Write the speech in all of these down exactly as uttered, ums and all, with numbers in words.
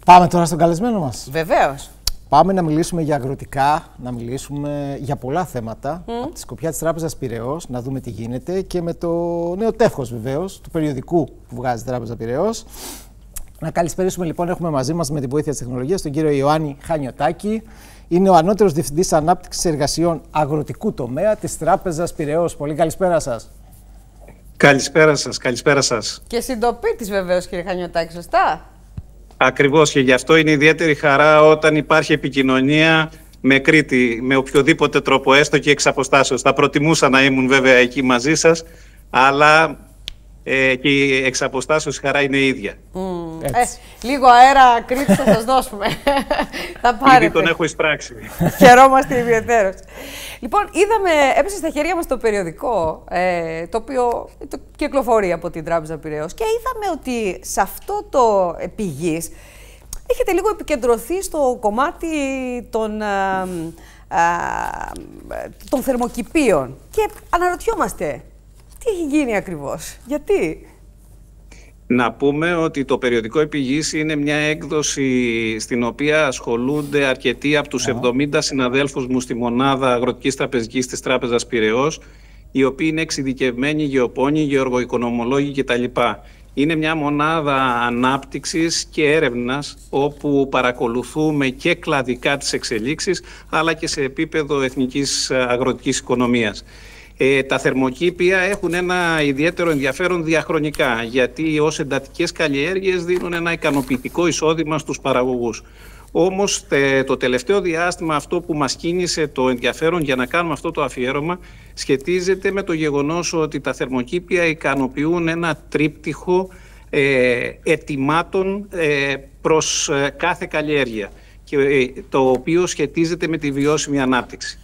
Πάμε τώρα στον καλεσμένο μας. Βεβαίως. Πάμε να μιλήσουμε για αγροτικά, να μιλήσουμε για πολλά θέματα. Mm. Από τη σκοπιά της Τράπεζας Πειραιώς, να δούμε τι γίνεται και με το νέο τεύχος βεβαίως, του περιοδικού που βγάζει η Τράπεζα Πειραιώς. Να καλησπέρισουμε λοιπόν, έχουμε μαζί μας με τη βοήθεια της τεχνολογίας τον κύριο Ιωάννη Χανιωτάκη. Είναι ο ανώτερος διευθυντής ανάπτυξης εργασιών αγροτικού τομέα της Τράπεζας Πειραιώς. Πολύ καλησπέρα σας. Καλησπέρα σας, καλησπέρα σας. Και συντοπίτης βεβαίως, κύριε Χανιωτάκη, σωστά. Ακριβώς, και γι' αυτό είναι ιδιαίτερη χαρά όταν υπάρχει επικοινωνία με Κρήτη, με οποιοδήποτε τρόπο, έστω και εξ αποστάσεως. Θα προτιμούσα να ήμουν βέβαια εκεί μαζί σας, αλλά ε, και η εξ αποστάσεως χαρά είναι η ίδια. Mm. Ε, λίγο αέρα Κρήτη θα σας δώσουμε. Θα πάρετε. Ήδη τον έχω εισπράξει. Χαιρόμαστε ιδιαιτέρως. Λοιπόν, είδαμε, έπεσε στα χέρια μας το περιοδικό, ε, το οποίο το κυκλοφορεί από την Τράπεζα Πειραιώς, και είδαμε ότι σε αυτό το πηγής έχετε λίγο επικεντρωθεί στο κομμάτι των, α, α, των θερμοκηπίων. Και αναρωτιόμαστε, τι έχει γίνει ακριβώς, γιατί? Να πούμε ότι το περιοδικό Επιγής είναι μια έκδοση στην οποία ασχολούνται αρκετοί από τους εβδομήντα συναδέλφους μου στη μονάδα αγροτικής τραπεζικής της Τράπεζας Πειραιώς, οι οποίοι είναι εξειδικευμένοι γεωπόνοι, γεωργοοικονομολόγοι κτλ. Είναι μια μονάδα ανάπτυξης και έρευνας όπου παρακολουθούμε και κλαδικά τις εξελίξεις, αλλά και σε επίπεδο εθνικής αγροτικής οικονομίας. Ε, τα θερμοκήπια έχουν ένα ιδιαίτερο ενδιαφέρον διαχρονικά, γιατί ως εντατικές καλλιέργειες δίνουν ένα ικανοποιητικό εισόδημα στους παραγωγούς. Όμως το τελευταίο διάστημα αυτό που μας κίνησε το ενδιαφέρον για να κάνουμε αυτό το αφιέρωμα σχετίζεται με το γεγονός ότι τα θερμοκήπια ικανοποιούν ένα τρίπτυχο ε, ετοιμάτων ε, προς ε, κάθε καλλιέργεια, και, ε, το οποίο σχετίζεται με τη βιώσιμη ανάπτυξη.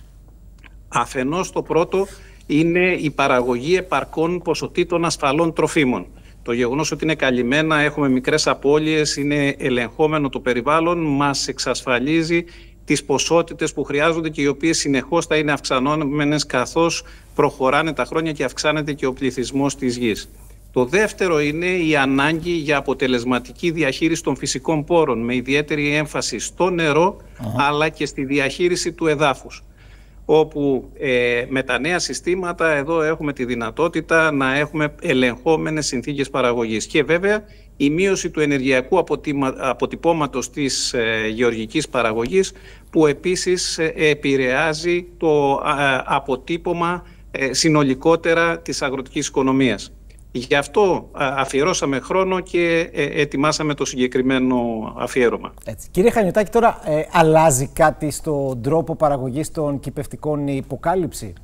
Αφενός το πρώτο είναι η παραγωγή επαρκών ποσοτήτων ασφαλών τροφίμων. Το γεγονός ότι είναι καλυμμένα, έχουμε μικρές απώλειες, είναι ελεγχόμενο το περιβάλλον, μας εξασφαλίζει τις ποσότητες που χρειάζονται και οι οποίες συνεχώς θα είναι αυξανόμενες καθώς προχωράνε τα χρόνια και αυξάνεται και ο πληθυσμός της γης. Το δεύτερο είναι η ανάγκη για αποτελεσματική διαχείριση των φυσικών πόρων, με ιδιαίτερη έμφαση στο νερό, uh-huh. αλλά και στη διαχείριση του εδάφους, όπου ε, με τα νέα συστήματα εδώ έχουμε τη δυνατότητα να έχουμε ελεγχόμενες συνθήκες παραγωγής. Και βέβαια η μείωση του ενεργειακού αποτύπωμα, αποτυπώματος της ε, γεωργικής παραγωγής, που επίσης ε, επηρεάζει το ε, αποτύπωμα ε, συνολικότερα της αγροτικής οικονομίας. Γι' αυτό αφιερώσαμε χρόνο και ετοιμάσαμε το συγκεκριμένο αφιέρωμα. Έτσι. Κύριε Χανιωτάκη, τώρα ε, αλλάζει κάτι στον τρόπο παραγωγής των κυπευτικών, η υποκάλυψη?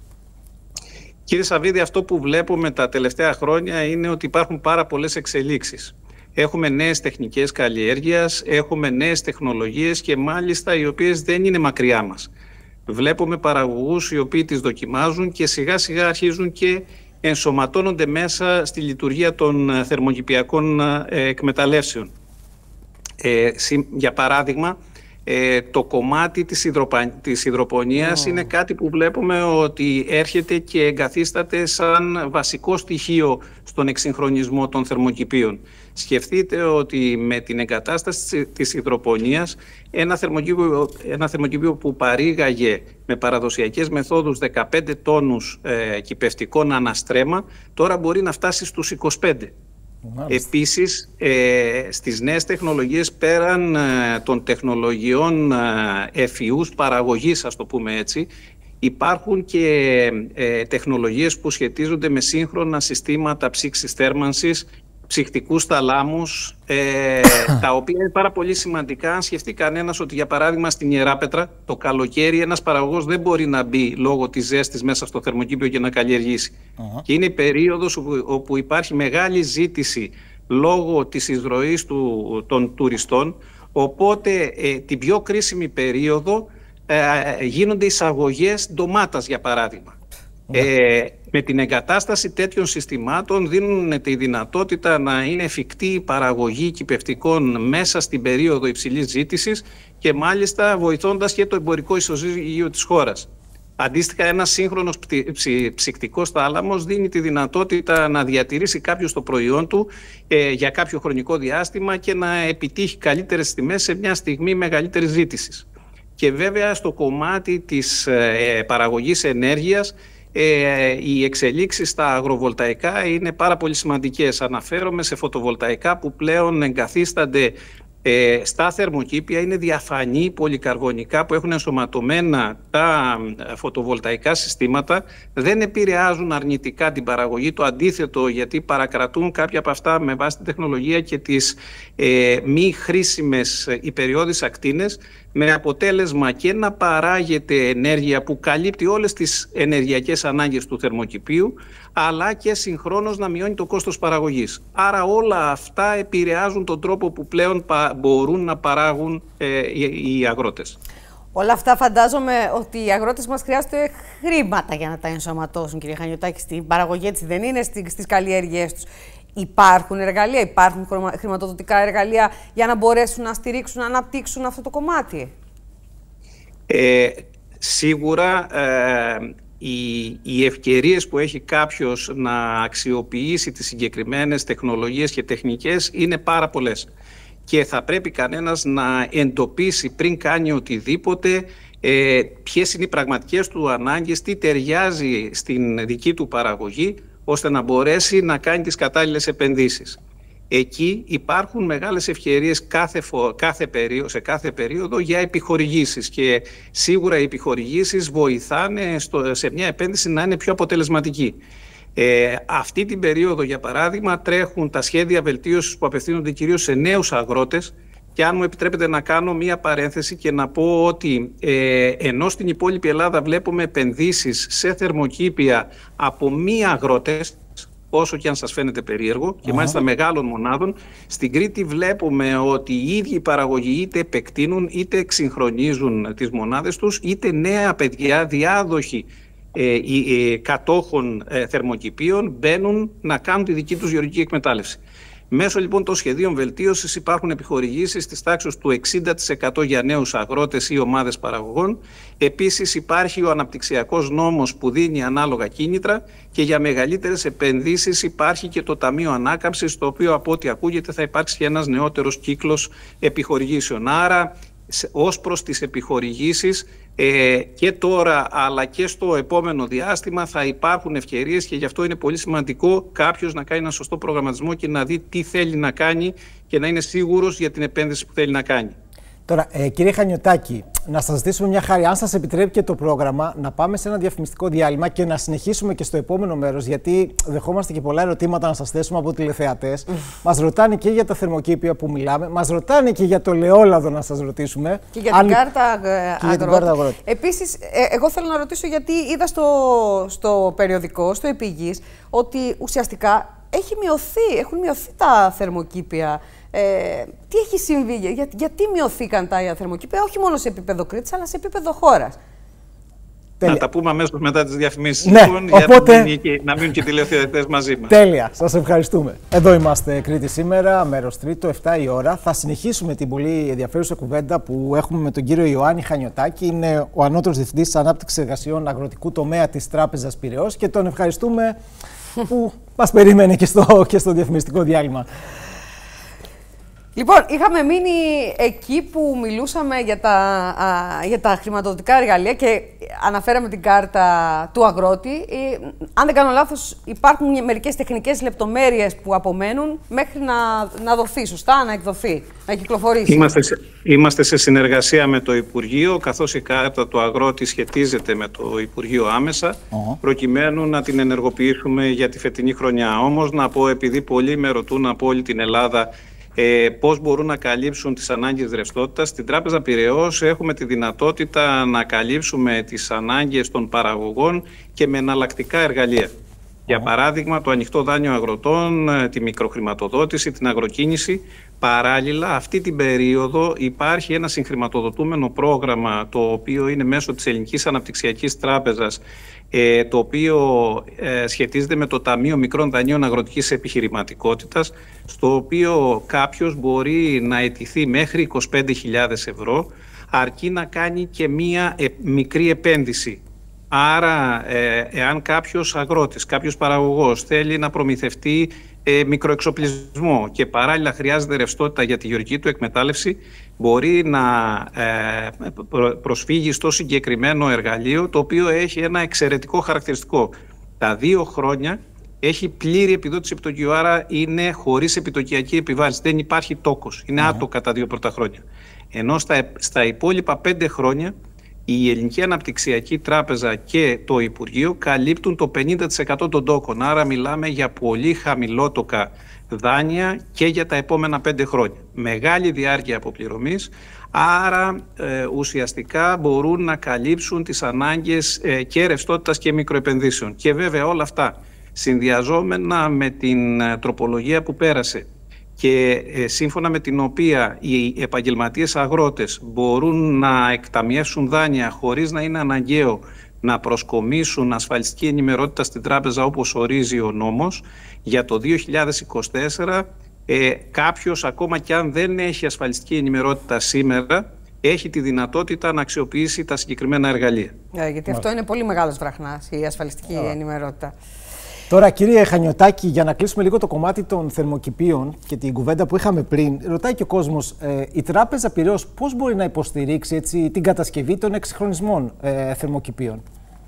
Κύριε Σαββίδη, αυτό που βλέπουμε τα τελευταία χρόνια είναι ότι υπάρχουν πάρα πολλές εξελίξεις. Έχουμε νέες τεχνικές καλλιέργειας, έχουμε νέες τεχνολογίες και μάλιστα οι οποίες δεν είναι μακριά μας. Βλέπουμε παραγωγούς οι οποίοι τις δοκιμάζουν και σιγά σιγά αρχίζουν και ενσωματώνονται μέσα στη λειτουργία των θερμοκηπιακών εκμεταλλεύσεων. Ε, για παράδειγμα, ε, το κομμάτι της, υδροπα... της υδροπονίας oh. είναι κάτι που βλέπουμε ότι έρχεται και εγκαθίσταται σαν βασικό στοιχείο στον εξυγχρονισμό των θερμοκηπίων. Σκεφτείτε ότι με την εγκατάσταση της υδροπονίας ένα θερμοκήπιο, ένα θερμοκήπιο που παρήγαγε με παραδοσιακές μεθόδους δεκαπέντε τόνους ε, κυπευτικών αναστρέμα, τώρα μπορεί να φτάσει στους είκοσι πέντε. Μάλιστα. Επίσης, ε, στις νέες τεχνολογίες, πέραν ε, των τεχνολογιών ε, εφιούς παραγωγής, ας το πούμε έτσι, υπάρχουν και ε, τεχνολογίες που σχετίζονται με σύγχρονα συστήματα ψήξης θέρμανσης, ψυχτικούς θαλάμους, ε, τα οποία είναι πάρα πολύ σημαντικά. Αν σκεφτεί κανένας ότι, για παράδειγμα, στην Ιεράπετρα το καλοκαίρι ένας παραγωγός δεν μπορεί να μπει λόγω της ζέστης μέσα στο θερμοκήπιο και να καλλιεργήσει. Uh-huh. Και είναι η περίοδος όπου, όπου υπάρχει μεγάλη ζήτηση λόγω της εισρωής του, των τουριστών, οπότε ε, την πιο κρίσιμη περίοδο ε, γίνονται εισαγωγές ντομάτας, για παράδειγμα. Ε, με την εγκατάσταση τέτοιων συστημάτων δίνουν τη δυνατότητα να είναι εφικτή η παραγωγή κυπευτικών μέσα στην περίοδο υψηλής ζήτησης και μάλιστα βοηθώντας και το εμπορικό ισοζύγιο της χώρας. Αντίστοιχα, ένας σύγχρονος ψυκτικός θάλαμος δίνει τη δυνατότητα να διατηρήσει κάποιος το προϊόν του ε, για κάποιο χρονικό διάστημα και να επιτύχει καλύτερες τιμές σε μια στιγμή μεγαλύτερης ζήτησης. Και βέβαια στο κομμάτι της ε, παραγωγής ενέργειας, ε, οι εξελίξεις στα αγροβολταϊκά είναι πάρα πολύ σημαντικές. Αναφέρομαι σε φωτοβολταϊκά που πλέον εγκαθίστανται Ε, στα θερμοκήπια, είναι διαφανή πολυκαρβονικά που έχουν ενσωματωμένα τα φωτοβολταϊκά συστήματα, δεν επηρεάζουν αρνητικά την παραγωγή, το αντίθετο, γιατί παρακρατούν κάποια από αυτά με βάση την τεχνολογία και τις ε, μη χρήσιμες υπεριώδεις ακτίνες, με αποτέλεσμα και να παράγεται ενέργεια που καλύπτει όλες τις ενεργειακές ανάγκες του θερμοκηπίου, αλλά και συγχρόνως να μειώνει το κόστος παραγωγής. Άρα όλα αυτά επηρεάζουν τον τρόπο που πλέον μπορούν να παράγουν ε, οι, οι αγρότες. Όλα αυτά φαντάζομαι ότι οι αγρότες μας χρειάζονται χρήματα για να τα ενσωματώσουν, κύριε Χανιωτάκη, στην παραγωγή, έτσι δεν είναι, στις καλλιέργειές τους. Υπάρχουν εργαλεία, υπάρχουν χρηματοδοτικά εργαλεία για να μπορέσουν να στηρίξουν, να αναπτύξουν αυτό το κομμάτι? Ε, σίγουρα ε, οι, οι ευκαιρίες που έχει κάποιος να αξιοποιήσει τις συγκεκριμένες τεχνολογίες και τεχνικές είναι πάρα πολλές. Και θα πρέπει κανένας να εντοπίσει πριν κάνει οτιδήποτε ε, ποιες είναι οι πραγματικές του ανάγκες, τι ταιριάζει στην δική του παραγωγή, ώστε να μπορέσει να κάνει τις κατάλληλες επενδύσεις. Εκεί υπάρχουν μεγάλες ευκαιρίες κάθε φο... κάθε περίοδο, σε κάθε περίοδο για επιχορηγήσεις και σίγουρα οι επιχορηγήσεις βοηθάνε στο... σε μια επένδυση να είναι πιο αποτελεσματική. Ε, αυτή την περίοδο, για παράδειγμα, τρέχουν τα σχέδια βελτίωσης που απευθύνονται κυρίως σε νέους αγρότες, και αν μου επιτρέπετε να κάνω μία παρένθεση και να πω ότι ε, ενώ στην υπόλοιπη Ελλάδα βλέπουμε επενδύσεις σε θερμοκήπια από μη αγρότες, όσο και αν σας φαίνεται περίεργο, και μάλιστα μεγάλων μονάδων, στην Κρήτη βλέπουμε ότι οι ίδιοι οι παραγωγοί είτε επεκτείνουν είτε εξυγχρονίζουν τις μονάδες τους, είτε νέα παιδιά διάδοχοι ε, ε, κατόχων ε, θερμοκηπίων μπαίνουν να κάνουν τη δική τους γεωργική εκμετάλλευση. Μέσω λοιπόν των σχεδίων βελτίωσης υπάρχουν επιχορηγήσεις της τάξης του εξήντα τοις εκατό για νέους αγρότες ή ομάδες παραγωγών. Επίσης υπάρχει ο αναπτυξιακός νόμος που δίνει ανάλογα κίνητρα, και για μεγαλύτερες επενδύσεις υπάρχει και το Ταμείο Ανάκαμψης, στο οποίο από ό,τι ακούγεται θα υπάρξει και ένας νεότερος κύκλος επιχορηγήσεων. Άρα ως προς τις επιχορηγήσεις ε, και τώρα αλλά και στο επόμενο διάστημα θα υπάρχουν ευκαιρίες, και γι' αυτό είναι πολύ σημαντικό κάποιος να κάνει ένα σωστό προγραμματισμό και να δει τι θέλει να κάνει και να είναι σίγουρος για την επένδυση που θέλει να κάνει. Τώρα, ε, κύριε Χανιωτάκη, να σας ζητήσουμε μια χάρη, αν σας επιτρέπει και το πρόγραμμα, να πάμε σε ένα διαφημιστικό διάλειμμα και να συνεχίσουμε και στο επόμενο μέρος, γιατί δεχόμαστε και πολλά ερωτήματα να σας θέσουμε από τηλεθεατές. Μας ρωτάνε και για τα θερμοκήπια που μιλάμε, μας ρωτάνε και για το ελαιόλαδο να σας ρωτήσουμε. Και για την αν... κάρτα αγρότη. Επίσης, ε, εγώ θέλω να ρωτήσω, γιατί είδα στο, στο περιοδικό, στο Επίγης, ότι ουσιαστικά έχει μειωθεί, έχουν μειωθεί τα θερμοκήπια. Ε, τι έχει συμβεί, για, γιατί μειωθήκαν τα θερμοκήπια, όχι μόνο σε επίπεδο Κρήτης, αλλά σε επίπεδο χώρας? Τέλεια. Να τα πούμε αμέσως μετά τις διαφημίσεις, ναι, λοιπόν, οπότε... για να μείνουν και, να μείνουν και τηλεθεατές μαζί μας. Τέλεια, σας ευχαριστούμε. Εδώ είμαστε, Κρήτη σήμερα, μέρος τρίτο, εφτά η ώρα. Θα συνεχίσουμε την πολύ ενδιαφέρουσα κουβέντα που έχουμε με τον κύριο Ιωάννη Χανιωτάκη. Είναι ο ανώτερος διευθυντής της Ανάπτυξης Εργασιών Αγροτικού Τομέα της Τράπεζας Πειραιώς, και τον ευχαριστούμε που μας περίμενε και στο, και στο διαφημιστικό διάλειμμα. Λοιπόν, είχαμε μείνει εκεί που μιλούσαμε για τα, α, για τα χρηματοδοτικά εργαλεία και αναφέραμε την κάρτα του αγρότη. Ε, αν δεν κάνω λάθος, υπάρχουν μερικές τεχνικές λεπτομέρειες που απομένουν μέχρι να, να δοθεί, σωστά, να εκδοθεί, να κυκλοφορήσει. Είμαστε σε, είμαστε σε συνεργασία με το Υπουργείο, καθώς η κάρτα του αγρότη σχετίζεται με το Υπουργείο άμεσα, uh-huh. προκειμένου να την ενεργοποιήσουμε για τη φετινή χρονιά. Όμως, να πω, επειδή πολλοί με ρωτούν από όλη την Ελλάδα Ε, πώς μπορούν να καλύψουν τις ανάγκες ρευστότητας, στην Τράπεζα Πειραιώς έχουμε τη δυνατότητα να καλύψουμε τις ανάγκες των παραγωγών και με εναλλακτικά εργαλεία. Για παράδειγμα, το ανοιχτό δάνειο αγροτών, τη μικροχρηματοδότηση, την αγροκίνηση. Παράλληλα, αυτή την περίοδο υπάρχει ένα συγχρηματοδοτούμενο πρόγραμμα, το οποίο είναι μέσω της Ελληνικής Αναπτυξιακής Τράπεζας, το οποίο σχετίζεται με το Ταμείο Μικρών Δανείων Αγροτικής Επιχειρηματικότητας, στο οποίο κάποιος μπορεί να αιτηθεί μέχρι είκοσι πέντε χιλιάδες ευρώ, αρκεί να κάνει και μία μικρή επένδυση. Άρα, ε, εάν κάποιος αγρότης, κάποιος παραγωγός θέλει να προμηθευτεί ε, μικροεξοπλισμό και παράλληλα χρειάζεται ρευστότητα για τη γεωργική του εκμετάλλευση, μπορεί να ε, προσφύγει στο συγκεκριμένο εργαλείο, το οποίο έχει ένα εξαιρετικό χαρακτηριστικό. Τα δύο χρόνια έχει πλήρη επιδότηση επιτοκίου, άρα είναι χωρίς επιτοκιακή επιβάρυνση. Δεν υπάρχει τόκος. Είναι mm-hmm. άτοκα τα δύο πρώτα χρόνια. Ενώ στα, στα υπόλοιπα πέντε χρόνια η Ελληνική Αναπτυξιακή Τράπεζα και το Υπουργείο καλύπτουν το πενήντα τοις εκατό των τόκων. Άρα μιλάμε για πολύ χαμηλότοκα δάνεια και για τα επόμενα πέντε χρόνια. Μεγάλη διάρκεια αποπληρωμής, άρα ε, ουσιαστικά μπορούν να καλύψουν τις ανάγκες ε, και ρευστότητας και μικροεπενδύσεων. Και βέβαια όλα αυτά συνδυαζόμενα με την ε, τροπολογία που πέρασε και ε, σύμφωνα με την οποία οι επαγγελματίες αγρότες μπορούν να εκταμιεύσουν δάνεια χωρίς να είναι αναγκαίο να προσκομίσουν ασφαλιστική ενημερότητα στην τράπεζα όπως ορίζει ο νόμος, για το δύο χιλιάδες είκοσι τέσσερα ε, κάποιος ακόμα και αν δεν έχει ασφαλιστική ενημερότητα σήμερα έχει τη δυνατότητα να αξιοποιήσει τα συγκεκριμένα εργαλεία. Ε, γιατί αυτό είναι πολύ μεγάλος βραχνάς, η ασφαλιστική yeah. ενημερότητα. Τώρα, κύριε Χανιωτάκη, για να κλείσουμε λίγο το κομμάτι των θερμοκηπίων και την κουβέντα που είχαμε πριν, ρωτάει και ο κόσμος, ε, η Τράπεζα Πειραιώς πώς μπορεί να υποστηρίξει έτσι, την κατασκευή των εξυγχρονισμών ε, θερμοκηπίων?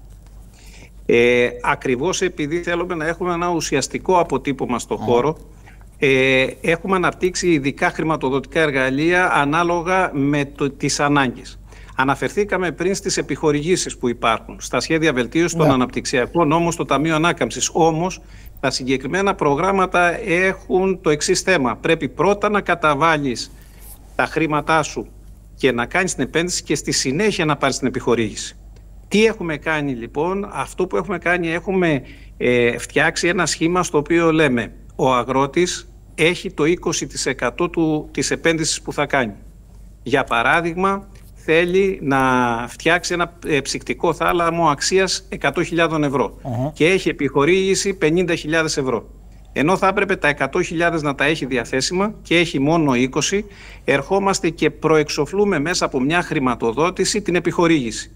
Ε, ακριβώς επειδή θέλουμε να έχουμε ένα ουσιαστικό αποτύπωμα στο mm. χώρο, ε, έχουμε αναπτύξει ειδικά χρηματοδοτικά εργαλεία ανάλογα με το, τις ανάγκες. Αναφερθήκαμε πριν στις επιχορηγήσεις που υπάρχουν, στα σχέδια βελτίωσης των yeah. αναπτυξιακών, όμως στο Ταμείο Ανάκαμψης. Όμως, τα συγκεκριμένα προγράμματα έχουν το εξής θέμα. Πρέπει πρώτα να καταβάλεις τα χρήματά σου και να κάνεις την επένδυση και στη συνέχεια να πάρεις την επιχορήγηση. Τι έχουμε κάνει λοιπόν? Αυτό που έχουμε κάνει, έχουμε ε, φτιάξει ένα σχήμα στο οποίο λέμε ο αγρότης έχει το είκοσι τοις εκατό του, της επένδυσης που θα κάνει. Για παράδειγμα, θέλει να φτιάξει ένα ψυκτικό θάλαμο αξίας εκατό χιλιάδες ευρώ uh-huh. και έχει επιχορήγηση πενήντα χιλιάδες ευρώ. Ενώ θα έπρεπε τα εκατό χιλιάδες να τα έχει διαθέσιμα και έχει μόνο είκοσι, ερχόμαστε και προεξοφλούμε μέσα από μια χρηματοδότηση την επιχορήγηση.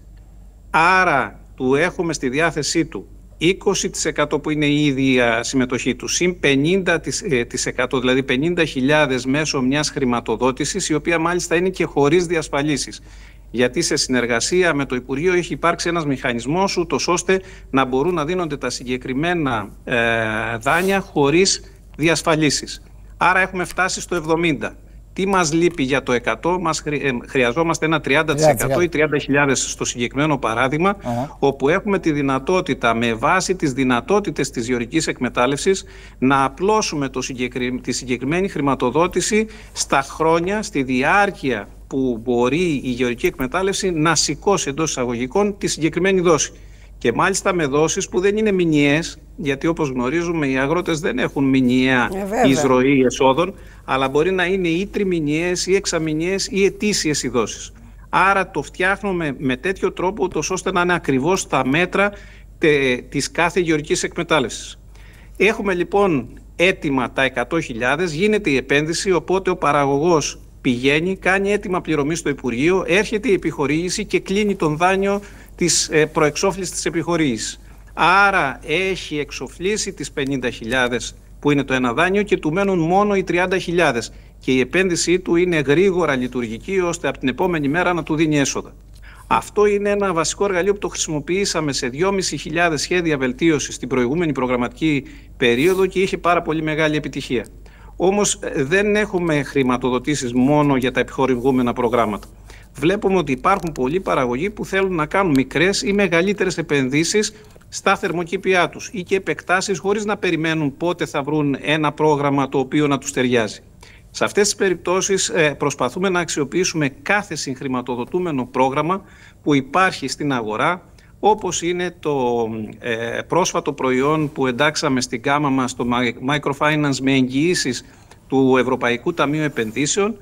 Άρα του έχουμε στη διάθεσή του είκοσι τοις εκατό που είναι η ίδια συμμετοχή του, συν πενήντα τοις εκατό, δηλαδή πενήντα χιλιάδες μέσω μιας χρηματοδότησης, η οποία μάλιστα είναι και χωρίς διασφαλίσεις. Γιατί σε συνεργασία με το Υπουργείο έχει υπάρξει ένας μηχανισμός ούτως ώστε να μπορούν να δίνονται τα συγκεκριμένα ε, δάνεια χωρίς διασφαλίσεις. Άρα έχουμε φτάσει στο εβδομήντα. Τι μας λείπει για το εκατό? Μας χρειαζόμαστε ένα τριάντα τοις εκατό ή τριάντα χιλιάδες στο συγκεκριμένο παράδειγμα, uh-huh. όπου έχουμε τη δυνατότητα με βάση τις δυνατότητες της γεωργικής εκμετάλλευσης να απλώσουμε το συγκεκρι... τη συγκεκριμένη χρηματοδότηση στα χρόνια, στη διάρκεια που μπορεί η γεωργική εκμετάλλευση να σηκώσει εντός εισαγωγικών τη συγκεκριμένη δόση. Και μάλιστα με δόσεις που δεν είναι μηνιαίες, γιατί όπως γνωρίζουμε οι αγρότες δεν έχουν μηνιαία ε, εισρωή εσόδων, αλλά μπορεί να είναι ή τριμηνιαίες ή εξαμηνιαίες ή ετήσιες οι δόσεις. Άρα το φτιάχνουμε με τέτοιο τρόπο ώστε να είναι ακριβώς στα μέτρα τε, της κάθε γεωργικής εκμετάλλευσης. Έχουμε λοιπόν έτοιμα τα εκατό χιλιάδες, γίνεται η επένδυση, οπότε ο παραγωγός πηγαίνει, κάνει έτοιμα πληρωμή στο Υπουργείο, έρχεται η επιχορήγηση και κλείνει τον δάνειο της προεξόφλησης της επιχορήγησης. Άρα έχει εξοφλήσει τις πενήντα χιλιάδες που είναι το ένα δάνειο και του μένουν μόνο οι τριάντα χιλιάδες και η επένδυσή του είναι γρήγορα λειτουργική ώστε από την επόμενη μέρα να του δίνει έσοδα. Αυτό είναι ένα βασικό εργαλείο που το χρησιμοποιήσαμε σε δυόμισι χιλιάδες σχέδια βελτίωσης στην προηγούμενη προγραμματική περίοδο και είχε πάρα πολύ μεγάλη επιτυχία. Όμως δεν έχουμε χρηματοδοτήσεις μόνο για τα επιχορηγούμενα προγράμματα. Βλέπουμε ότι υπάρχουν πολλοί παραγωγοί που θέλουν να κάνουν μικρές ή μεγαλύτερες επενδύσεις στα θερμοκήπια τους ή και επεκτάσεις χωρίς να περιμένουν πότε θα βρουν ένα πρόγραμμα το οποίο να τους ταιριάζει. Σε αυτές τις περιπτώσεις προσπαθούμε να αξιοποιήσουμε κάθε συγχρηματοδοτούμενο πρόγραμμα που υπάρχει στην αγορά, όπως είναι το ε, πρόσφατο προϊόν που εντάξαμε στην γάμα μας, το Microfinance με εγγυήσεις του Ευρωπαϊκού Ταμείου Επενδύσεων,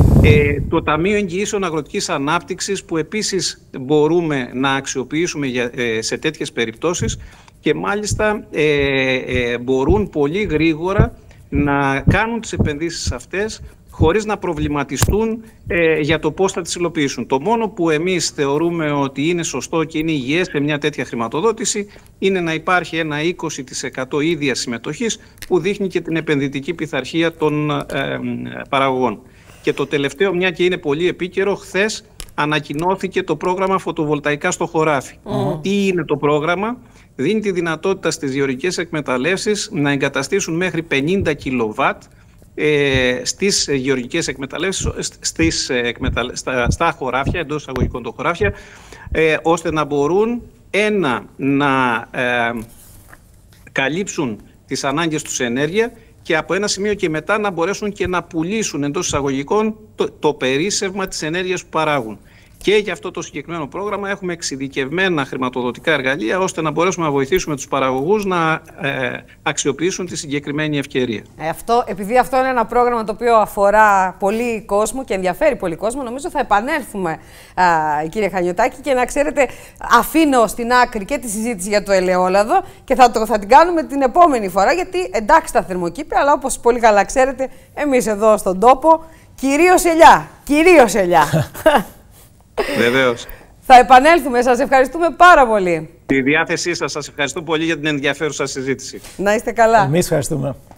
ε, το Ταμείο Εγγυήσεων Αγροτικής Ανάπτυξης που επίσης μπορούμε να αξιοποιήσουμε για, ε, σε τέτοιες περιπτώσεις και μάλιστα ε, ε, μπορούν πολύ γρήγορα να κάνουν τις επενδύσεις αυτές χωρίς να προβληματιστούν ε, για το πώς θα τις υλοποιήσουν. Το μόνο που εμείς θεωρούμε ότι είναι σωστό και είναι υγιές σε μια τέτοια χρηματοδότηση είναι να υπάρχει ένα είκοσι τοις εκατό ίδια συμμετοχής που δείχνει και την επενδυτική πειθαρχία των ε, ε, παραγωγών. Και το τελευταίο, μια και είναι πολύ επίκαιρο, χθες ανακοινώθηκε το πρόγραμμα φωτοβολταϊκά στο χωράφι. Mm. Τι είναι το πρόγραμμα? Δίνει τη δυνατότητα στις γεωργικές εκμεταλλεύσεις να εγκαταστήσουν μέχρι πενήντα κιλοβάτ ε, στις γεωργικές εκμεταλλεύσεις, στις, εκμεταλλ... στα, στα χωράφια, εντός εισαγωγικών το χωράφια, ε, ώστε να μπορούν ένα να ε, καλύψουν τις ανάγκες τους σε ενέργεια και από ένα σημείο και μετά να μπορέσουν και να πουλήσουν εντός εισαγωγικών το, το περίσσευμα της ενέργειας που παράγουν. Και για αυτό το συγκεκριμένο πρόγραμμα έχουμε εξειδικευμένα χρηματοδοτικά εργαλεία ώστε να μπορέσουμε να βοηθήσουμε τους παραγωγούς να ε, αξιοποιήσουν τη συγκεκριμένη ευκαιρία. Ε, αυτό, επειδή αυτό είναι ένα πρόγραμμα το οποίο αφορά πολύ κόσμο και ενδιαφέρει πολύ κόσμο, νομίζω θα επανέλθουμε, α, κύριε Χανιωτάκη, και να ξέρετε, αφήνω στην άκρη και τη συζήτηση για το ελαιόλαδο και θα, το, θα την κάνουμε την επόμενη φορά, γιατί εντάξει τα θερμοκήπια, αλλά όπως πολύ καλά ξέρετε, εμείς εδώ στον τόπο, κυρίως ελιά, κυρίως ελιά. Βεβαίως. Θα επανέλθουμε. Σας ευχαριστούμε πάρα πολύ. Τη διάθεσή σας. Σας ευχαριστώ πολύ για την ενδιαφέρουσα συζήτηση. Να είστε καλά. Εμείς ευχαριστούμε.